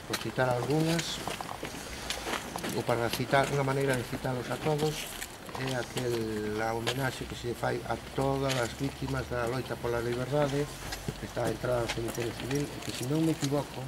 por citar algunhas, ou para citar, unha maneira de citalos a todos, é aquela homenaxe que se fai a todas as vítimas da loita pola liberdade, que está entrada no cemiterio civil, e que, se non me equivoco,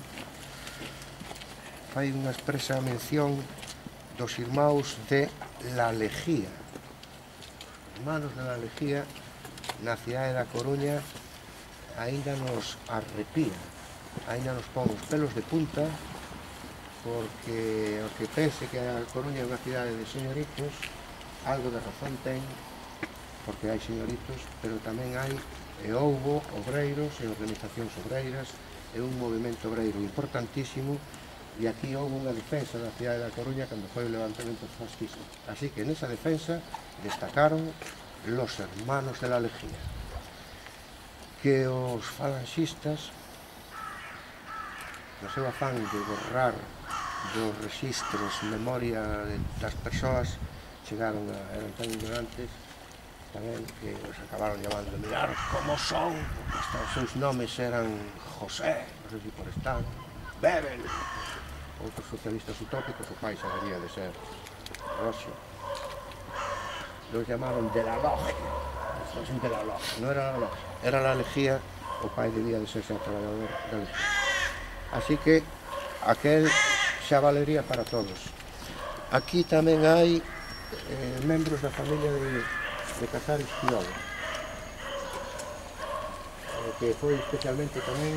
fai unha expresa mención dos irmãos de La Lejía. Hermanos de La Lejía, na cidade da Coruña, aínda nos arrepía, aínda nos pon os pelos de punta, porque o que pense que a Coruña é unha cidade de señoritos, algo de razón ten, porque hai señoritos, pero tamén hai e houbo obreiros e organizacións obreiras e un movimento obreiro importantísimo, e aquí houve unha defensa da cidade da Coruña cando foi o levantamento fascista. Así que nesa defensa destacaron los hermanos de La Lejía, que os falanxistas, no seu afán de borrar dos registros memoria das persoas, chegaron a, eran tan ignorantes tamén que os acabaron llamando mirar como son, porque hasta os seus nomes eran José, non sei se por estar, Bebel, outros socialistas utópicos, o pai xa debía de ser Roxo, los llamaron de la logia, de la logia, non era la logia, era La Lejía, o pai debía de ser traballador da Lejía. Así que aquel xa valería para todos. Aquí tamén hai membros da familia de Casares Quiroga, que foi especialmente tamén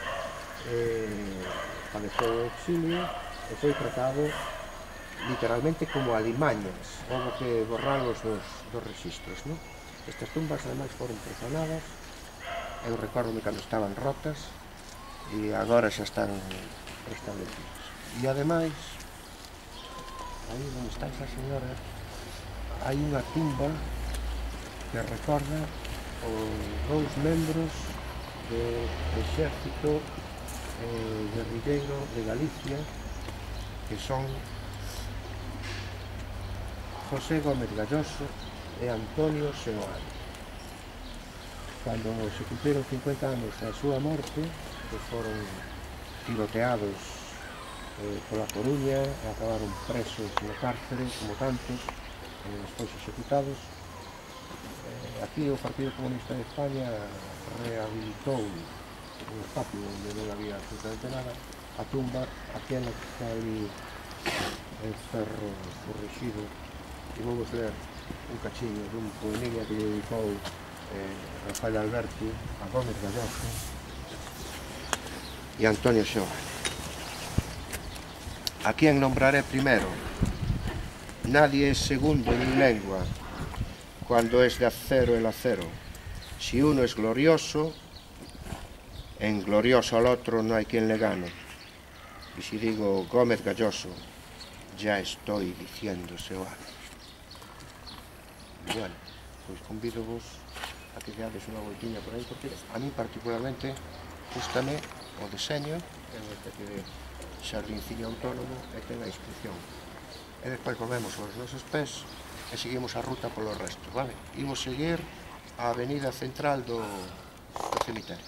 padeceu o exilio e foi tratado literalmente como alimañas, houve que borralos dos registros, non? Estas tumbas ademais foron profanadas, eu recordome cando estaban rotas e agora xa están restablecidas. E ademais, aí onde está esa señora, hai unha tumba que recorda os dous membros do exército guerrilleiro de Galicia, que son José Gómez Galloso e Antonio Seoane. Cando se cumpliron 50 anos da súa morte, que foron tiroteados pola Coruña e acabaron presos no cárcere, como tantos, despois executados, aquí o Partido Comunista de España rehabilitou un espacio onde non había absolutamente nada, a tumba, aquela que está ali en ferro corrixido, e vou vos ler un cachiño dun poemilla que lle dedicou Rafael Alberti a Gómez Galloso e Antonio Seoane. A quien nombraré primero, nadie es segundo en mi lengua, cuando es de acero el acero. Si uno es glorioso, en glorioso al otro no hay quien le gane. Y si digo Gómez Galloso, ya estoy diciendo Seoane. Bueno, pues convido-vos a que dades unha voltiña por aí, porque a mí particularmente gústame o deseño, é unha especie de xardinciño autónomo e ten a inscripción. E despois volvemos aos nosos pés e seguimos a ruta polo resto, vale? Imos seguir a avenida central do cemiterio.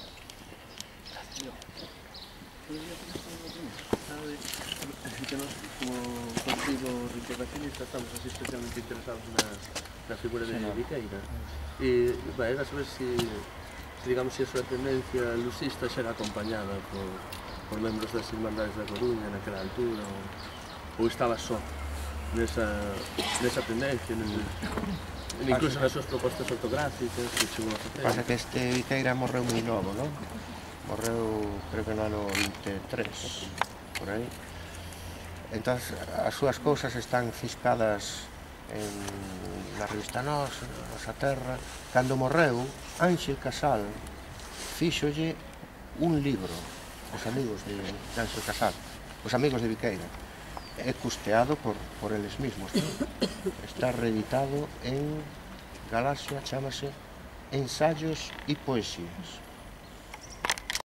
Que nos, como partido reintegracionista, estamos así especialmente interesados na figura de Viqueira. E, era saber se digamos, se a súa tendencia lucista xa era acompañada por membros das Irmandades da Coruña naquela altura, ou estaba só nesa tendencia, incluso nas súas propostas ortográficas que chegou a facer. Pasa que este Viqueira morreu moi novo, non? Morreu, creo que no ano 23, por aí. Entón, as súas cousas están fiscadas na revista Nosa Terra. Cando morreu, Ángel Casal fíxolle un libro, os amigos de Ángel Casal, os amigos de Viqueira, é custeado por eles mismos. Está reeditado en Galaxia, chámase Ensayos e Poesías.